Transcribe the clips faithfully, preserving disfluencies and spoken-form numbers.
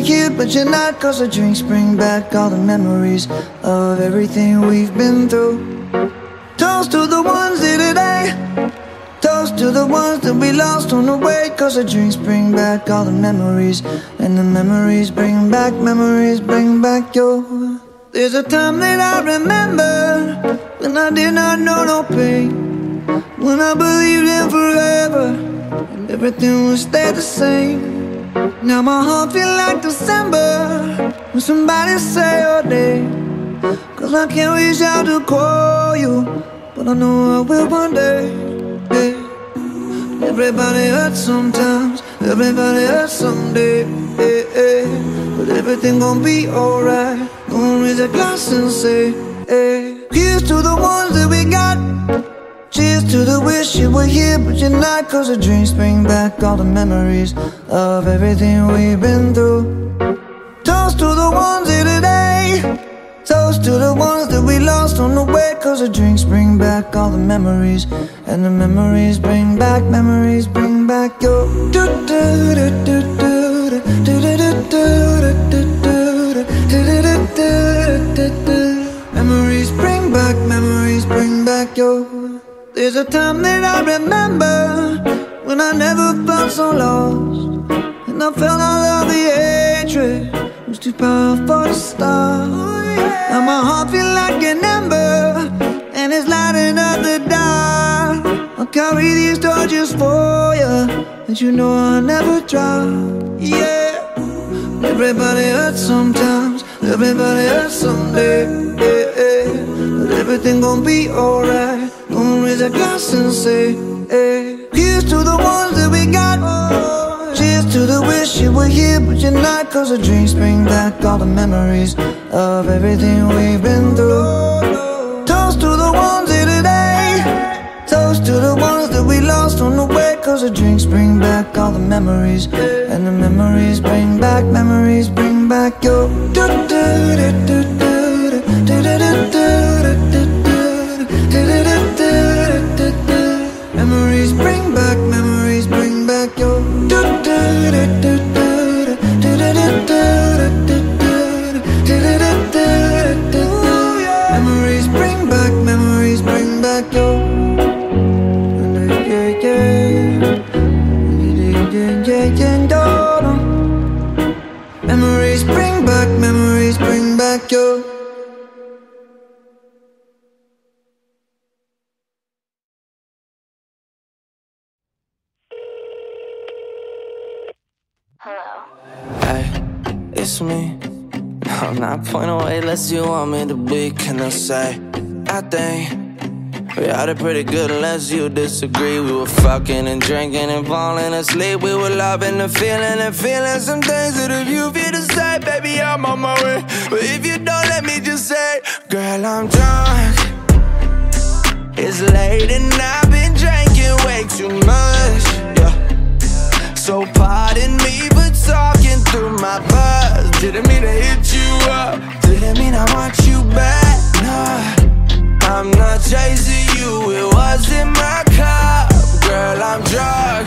here, but you're not. Cause the drinks bring back all the memories of everything we've been through. Toast to the ones here today. Toast to the ones that we lost on the way. Cause the drinks bring back all the memories, and the memories bring back, memories bring back your. There's a time that I remember when I did not know no pain, when I believed in forever and everything would stay the same. Now my heart feel like December when somebody say your name. Cause I can't reach out to call you, but I know I will one day, yeah. Everybody hurts sometimes, everybody hurts someday, yeah, yeah. But everything gon' be alright. Gonna raise a glass and say, hey. Here's to the ones that we got. Cheers to the wish you were here, but you're not. Cause the drinks bring back all the memories of everything we've been through. Toast to the ones here today. Toast to the ones that we lost on the way. Cause the drinks bring back all the memories, and the memories bring back, memories bring back your. Memories bring back, memories bring back your. There's a time that I remember when I never felt so lost, and I felt all of the hatred was too powerful to stop. Now my heart feel like an ember, and it's lighting up the dark. I'll carry these torches for you, and you know I'll never drop. Yeah. Everybody hurts sometimes, everybody hurts someday, yeah, yeah. But everything gon' be alright. Gonna raise a glass and say, hey. Here's to the ones that we got. Cheers to the wish you were here, but you're not. Cause the drinks bring back all the memories of everything we've been through. Toast to the ones here today. Toast to the ones that we lost on the way. Cause the drinks bring back all the memories, and the memories bring back, memories bring back your. Memories bring back, memories bring back your. Memories bring back, memories bring back your. Memories bring back, memories bring back your. Hello. Hey, it's me. I'm not pointing away unless you want me to be. Can I say, I think we had it pretty good unless you disagree. We were fucking and drinking and falling asleep. We were loving the feeling and feeling some things that if you feel to say, baby, I'm on my way. But if you don't, let me just say, girl, I'm drunk. It's late and I've been drinking way too much, yeah. So pardon me for talking through my buzz. Didn't mean to hit you up, didn't mean I want you back, nah. I'm not chasing you, it wasn't my cup. Girl, I'm drunk.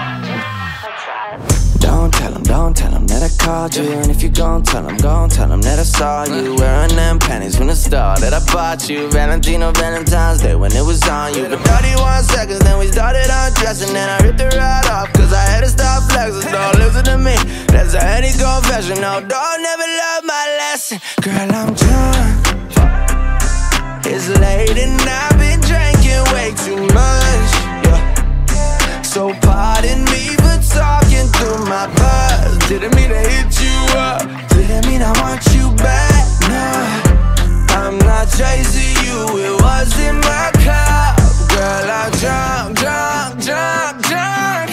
Don't tell him, don't tell him that I called you. And if you gon' tell him, gon' tell him that I saw you wearing them panties from the start that I bought you. Valentino, Valentine's Day when it was on you. For thirty-one seconds, then we started undressing. Then I ripped it right off, cause I had to stop flexing. Don't listen to me, that's a heady confession. No, don't never love my lesson. Girl, I'm drunk. It's late and I've been drinking way too much, yeah. So pardon me for talking through my buzz. Didn't mean to hit you up, didn't mean I want you back, nah. I'm not chasing you, it wasn't my cup. Girl, I'm drunk, drunk, drunk, drunk.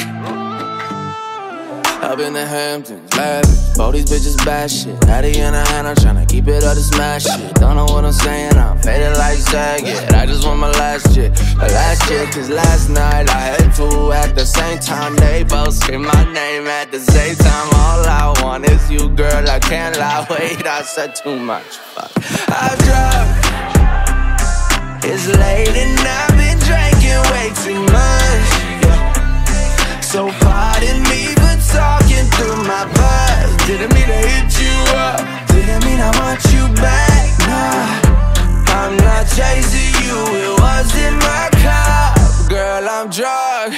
Up in the Hamptons, lavish. Both these bitches bad shit. Addy in her hand, I'm tryna keep it up to smash shit. Don't know what I'm saying, I'm faded like Saget. I just want my last shit, my last shit. Cause last night I had two at the same time. They both scream my name at the same time. All I want is you, girl, I can't lie. Wait, I said too much, fuck. I'm drunk. It's late and I've been drinking way too much, yeah. So pardon me for talking through my buzz. Didn't mean to hit you up, didn't mean I want you back, nah. I'm not chasing you, it wasn't my cup. Girl, I'm drunk.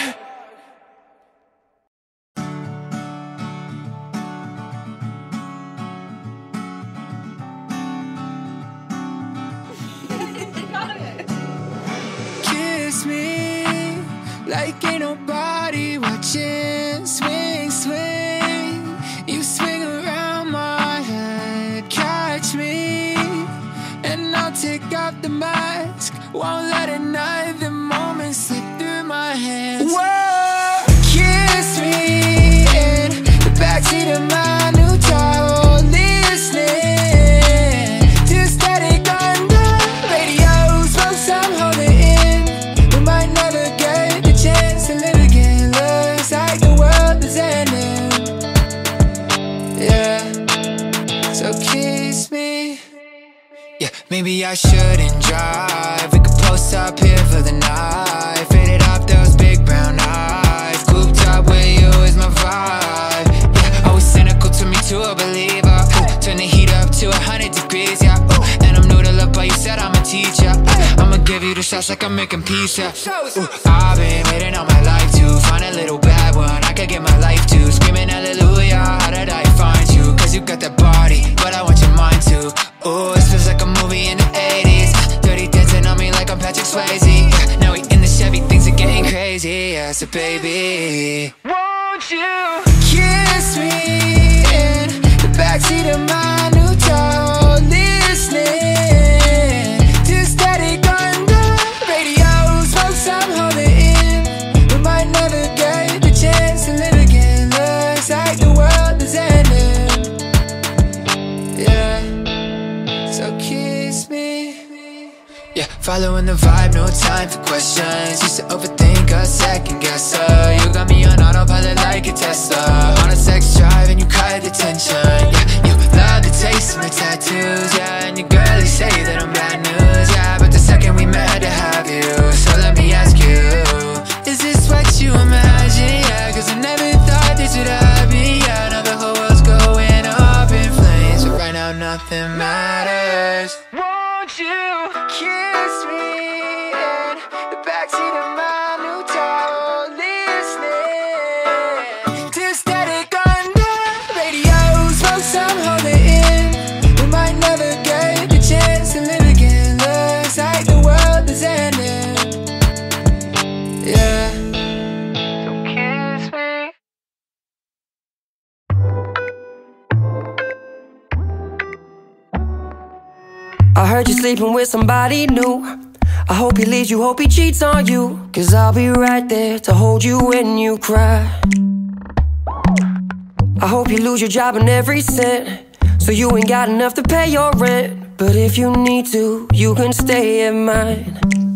Kiss me like ain't nobody watching. Swing, swing, you swing around my head. Catch me, and I'll take off the mask. Won't let another moment slip through my hands. Whoa! Kiss me in the backseat of my new Tahoe, listening to static on the radio. Smoke some, hold it in. We might never get the chance to live again. Looks like the world is ending. Yeah, so kiss me. Yeah, maybe I shouldn't drive. We could post up here for the night. Faded off those big brown eyes. Cooped up with you is my vibe. Yeah, always cynical to me too, a believer. Ooh, turn the heat up to a hundred degrees, yeah. Ooh, and I'm new to love, but you said I'm a teacher. Ooh, I'ma give you the shots like I'm making pizza. Ooh, I've been waiting all my life to find a little bad one I could give my life to. Screaming hallelujah, how did I find you? Cause you got that body, but I want your mind too. Ooh, this feels like a movie in the eighties. Dirty dancing on me like I'm Patrick Swayze. Yeah, now we in the Chevy, things are getting crazy. Yeah, so baby, won't you kiss me in the backseat of my new Tahoe, listening to static on the radio. Smoke some, hold it in. We might never get the chance to live again. Looks like the world is ending. Yeah, so kiss me. Yeah, following the vibe, no time for questions. Used to overthink a second guesser. You got me on autopilot like a Tesla. On a sex drive and you cut the tension. Yeah, you love the taste of my tattoos. Yeah, and your girlie say that I'm bad news. Yeah, but the second we met, had to have you. So let me ask you, is this what you imagine? Yeah, cause I never thought this would happen. Yeah, now the whole world's going up in flames, but right now nothing matters. Won't you kiss me in the backseat of my new Tahoe, listening to static on the radio. Smoke some, hold it in. We might never get the chance to live again. Looks like the world is ending. Yeah, so kiss me. I heard you sleeping with somebody new. I hope he leaves you, hope he cheats on you. Cause I'll be right there to hold you when you cry. I hope you lose your job and every cent, so you ain't got enough to pay your rent. But if you need to, you can stay at mine.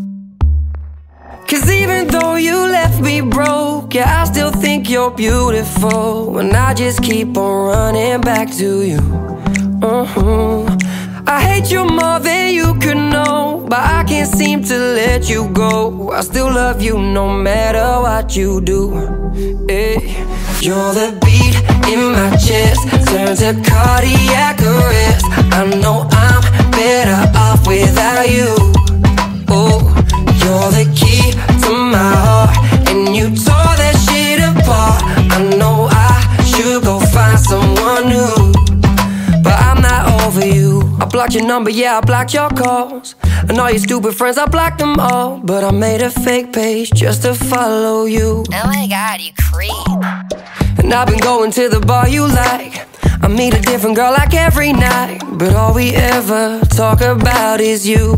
Cause even though you left me broke, yeah, I still think you're beautiful. And I just keep on running back to you. uh-huh. I hate you more than you could know, but I can't seem to let you go. I still love you no matter what you do. Hey. You're the beat in my chest, turns to cardiac arrest. I know I'm better off without you. Oh, you're the key to my heart, and you tore that shit apart. I know I should go find someone new, but I'm not over you. I blocked your number, yeah, I blocked your calls, and all your stupid friends, I blocked them all. But I made a fake page just to follow you. Oh my god, you creep. And I've been going to the bar you like. I meet a different girl like every night, but all we ever talk about is you.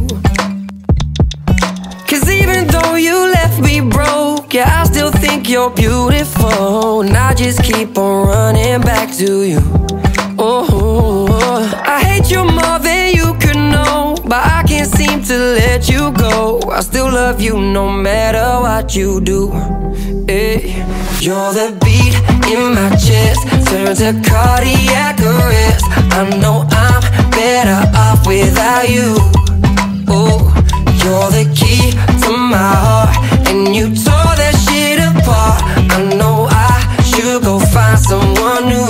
Cause even though you left me broke, yeah, I still think you're beautiful. And I just keep on running back to you. Oh, I hate you more than you could know, but I can't seem to let you go. I still love you no matter what you do. Hey. You're the beat in my chest, turns to cardiac arrest. I know I'm better off without you. Oh, you're the key to my heart, and you tore that shit apart. I know I should go find someone new,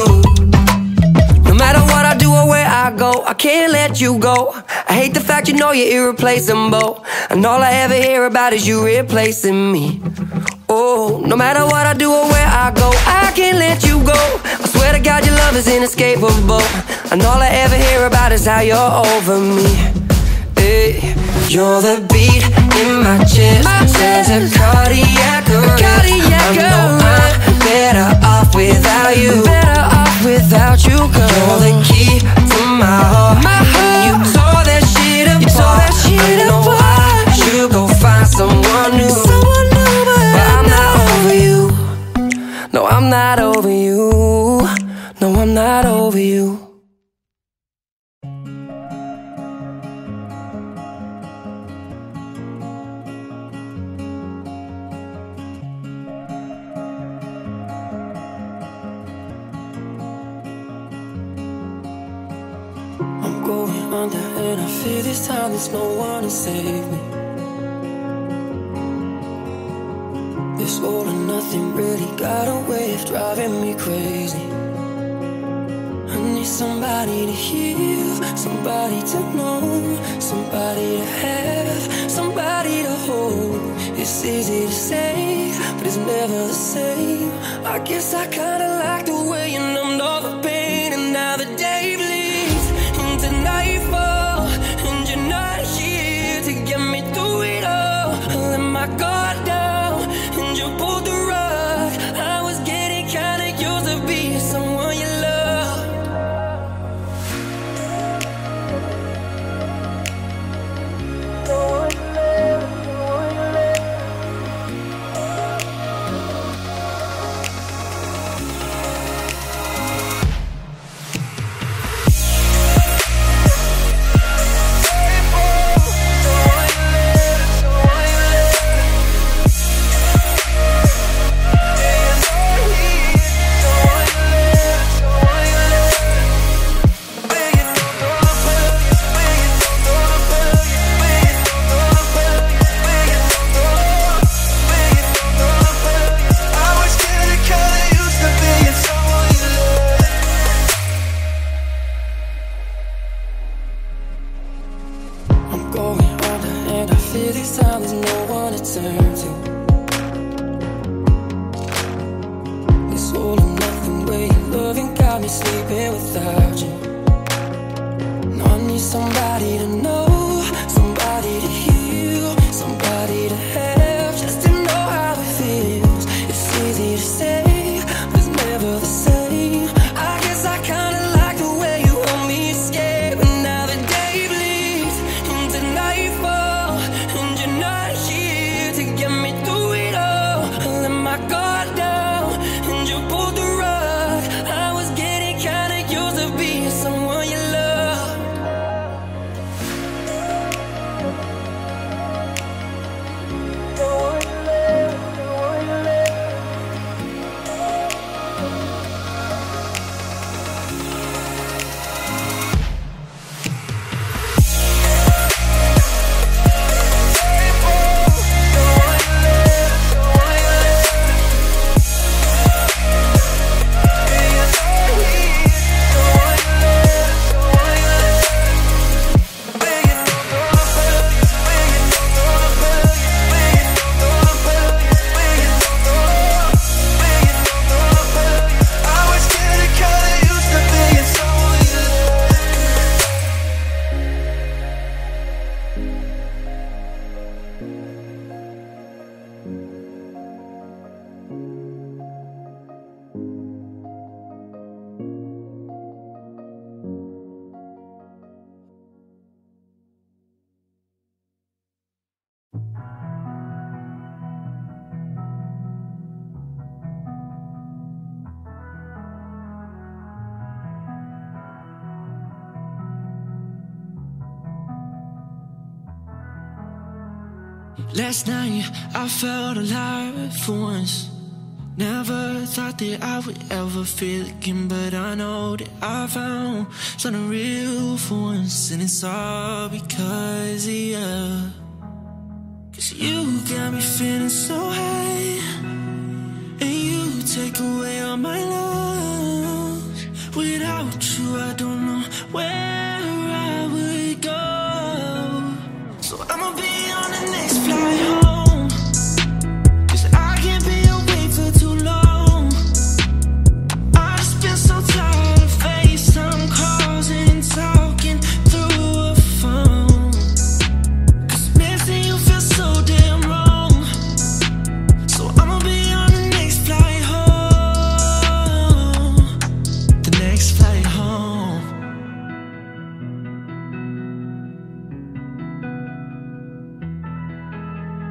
go, I can't let you go. I hate the fact you know you're irreplaceable, and all I ever hear about is you replacing me. Oh, no matter what I do or where I go, I can't let you go. I swear to God your love is inescapable, and all I ever hear about is how you're over me. Hey, you're the beat in my chest, my says a cardiac arrest. I know I'm better off without you, better off without you, girl. You're the key to my heart, my heart. You tore that shit apart, you tore that shit I know apart. I should go find someone new, someone new, but I'm not over you. No, I'm not over you. No, I'm not over you. Going under and I feel this time there's no one to save me. This all or nothing really got a way of driving me crazy. I need somebody to heal, somebody to know, somebody to have, somebody to hold. It's easy to say, but it's never the same. I guess I kinda like the way you numbed all the pain, and now the day bleeds into nightfall, and you're not here to get me through it all. I let my guard down, and you pulled the rug. I was getting kinda used to being someone you love. Last night I felt alive for once. Never thought that I would ever feel again, but I know that I found something real for once. And it's all because of you. Cause you got me feeling so high, and you take away all my love. Without you I don't know where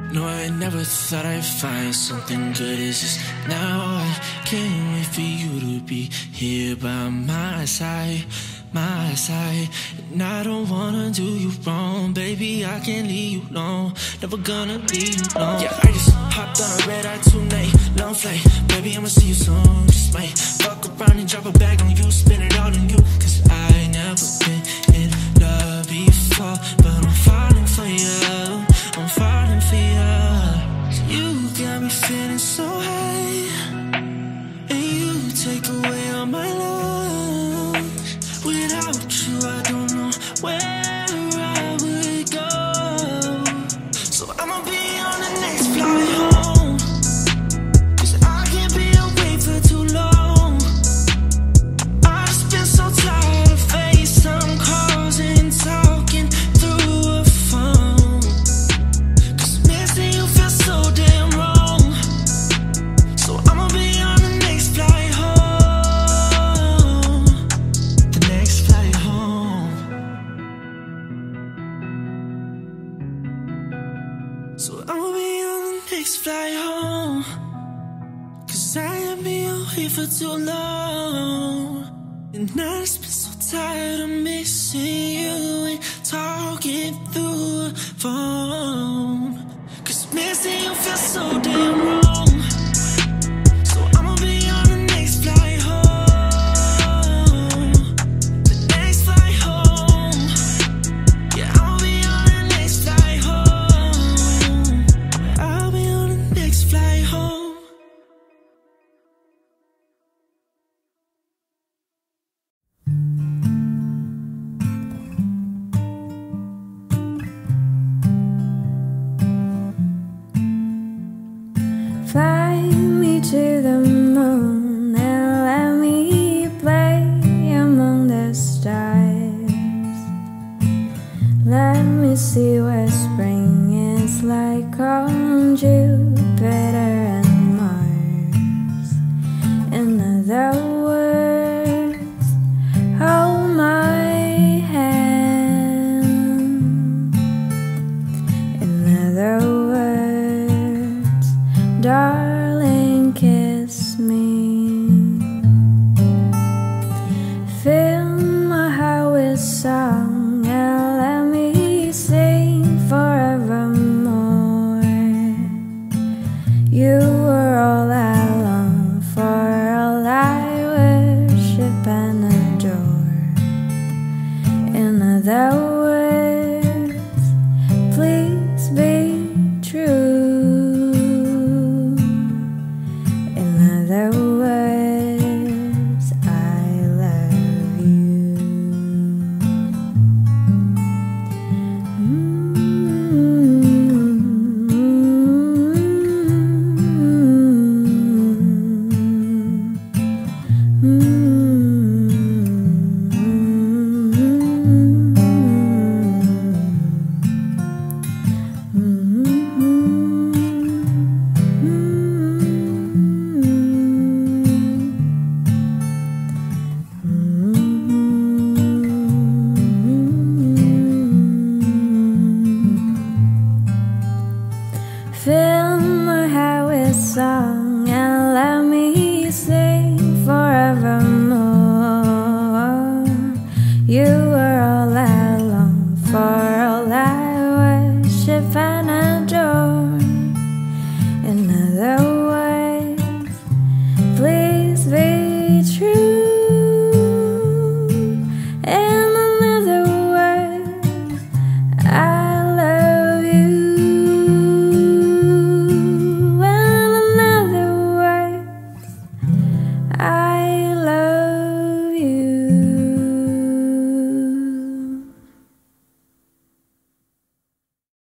No, I never thought I'd find something good as this. Now I can't wait for you to be here by my side, my side. And I don't wanna do you wrong, baby, I can't leave you alone. Never gonna leave you alone. Yeah, I just hopped on a red eye tonight, long flight. Baby, I'ma see you soon, just might fuck around and drop a bag on you, spin it all on you. Cause I never been in love before, but I'm falling for you, I'm falling for you. You got me feeling so high, and you take away all my love. Without you, I don't know where I would go. So I'ma be on the next flight home, cause I can't be away for too long. I've just been so tired of FaceTime calls and talking through a phone. Cause missing you feels so damn wrong. So I'ma be on the next flight home, the next flight home. So I'ma be on the next flight home, cause I ain't been away for too long. And I just been so tired of missing you and talking through a phone. Cause missing you feels so damn wrong. So I'ma be on the next flight home, the next flight home. Yeah, I'll be on the next flight home. I'll be on the next flight home. Fly me to the moon and let me play among the stars. Let me see what spring is like on Jupiter and Mars. In other words, hold my hand. In other words, darling, kiss me. Fill my heart with song and let me sing forevermore. You were all I long for, all I worship and adore. In other words, please be true. In other words, I love you. Fill my heart with song and let me sing forevermore. You were